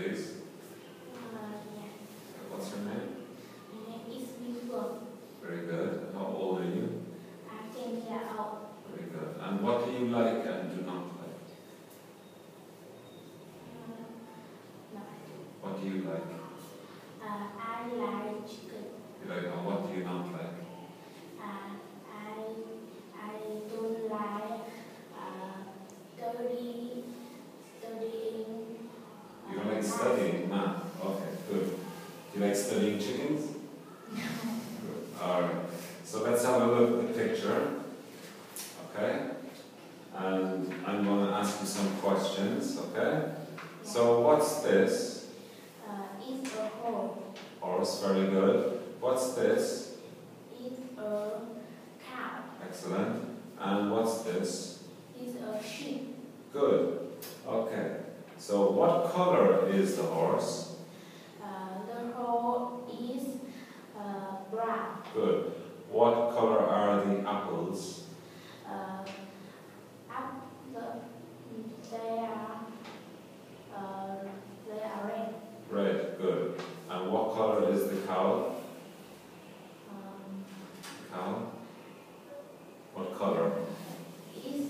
please? Yes. What's your name? My name is Minh. Very good. How old are you? I'm 10 years old. Very good. And what do you like and do not like? No. What do you like? I like chicken. You like, and what do you not like? I don't like studying. You don't like studying math? Okay, good. Do you like studying chickens? No. Good. Alright. So let's have a look at the picture. Okay? And I'm going to ask you some questions, okay? So what's this? It's a hole. Horse, very good. What's this? It's a cow. Excellent. And what's this? It's a sheep. Good. Okay. So what color is the horse? The hole is brown. Good. What color are the apples? They are red. Red. Good. And what color is the cow? Cow? What color? Is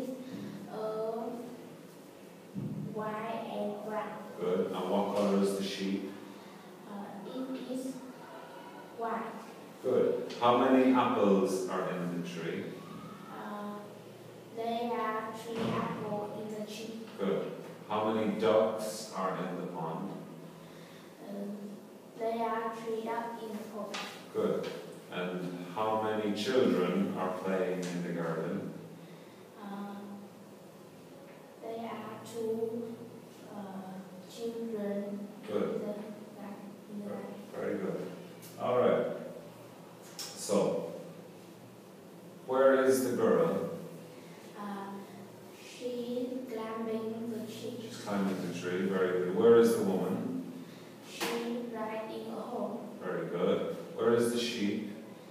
white and brown. Good. And what color is the sheep? It is white. Good. How many apples are in the tree? There are 3 apples in the tree. Good. How many ducks are in the pond? There are 3 ducks in the pond. Good. And how many children are playing in the garden? There are 2 children Good. in the garden. Very good. All right. So, where is the girl? She's climbing the tree. She's climbing the tree. Very good. Where is the woman? She's riding a horse. Very good. Where is the sheep?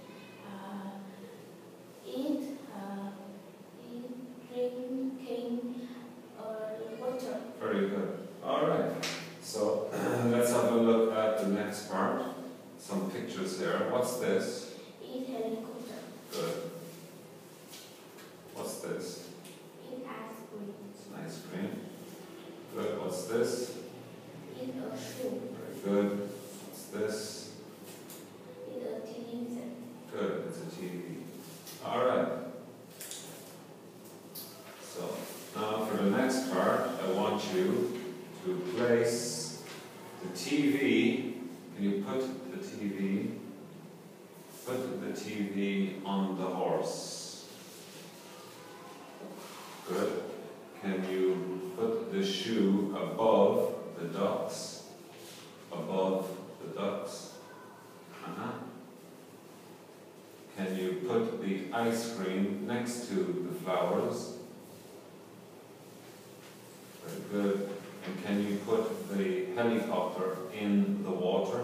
Drinking water. Very good. All right. So, let's have a look at the next part. Some pictures here. What's this? It's helicopter. Good. What's this? It's ice cream. It's an ice cream. Good. What's this? It's a shoe. Very good. What's this? It's a television. Good. It's a TV. All right. So, now for the next part, I want you to place the TV. Can you put the TV? Put the TV on the horse. Good. Can you put the shoe above the ducks? Above the ducks. Can you put the ice cream next to the flowers? Very good. And can you put the helicopter in the water?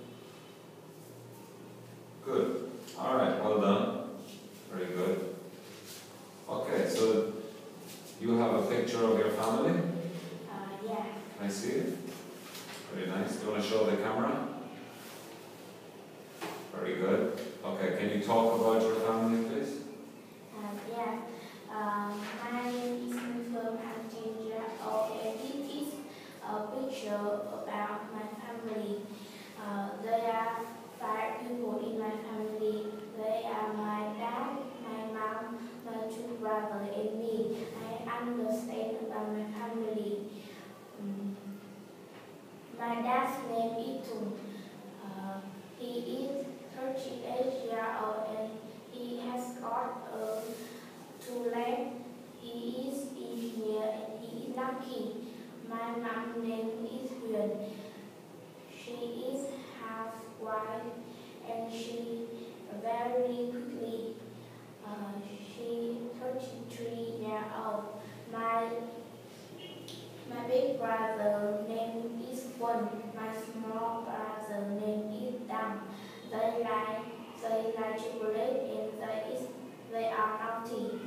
Good. All right, well done. Very good. Okay, so you have a picture of your family? Yeah. Can I see it? Very nice. Do you want to show the camera? Very good. Okay, can you talk about your family, please? Yeah. My name is Minh. I'm 10 years old, and this is a picture about my family. There are 5 people in my family. They are my dad, my mom, my 2 brothers, and me. I understand about my family. My dad's name is Tung. He is 38 years old and he has got 2 legs. He is engineer and he is lucky. My mom's name is Huyền. She is half white and she very quickly. She 33 years old. My big brother name is Quân. My small brother name is Đăng. They like chocolate and they are naughty.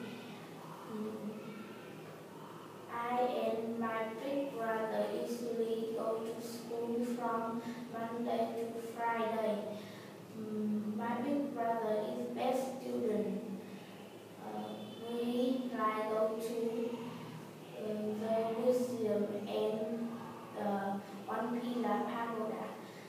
I and my big brother usually go to to school from Monday to Friday. My big brother is best student. We like go to the museum and the One Pillar Pagoda.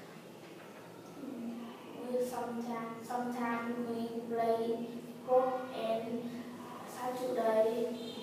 We sometimes we play golf and Saturday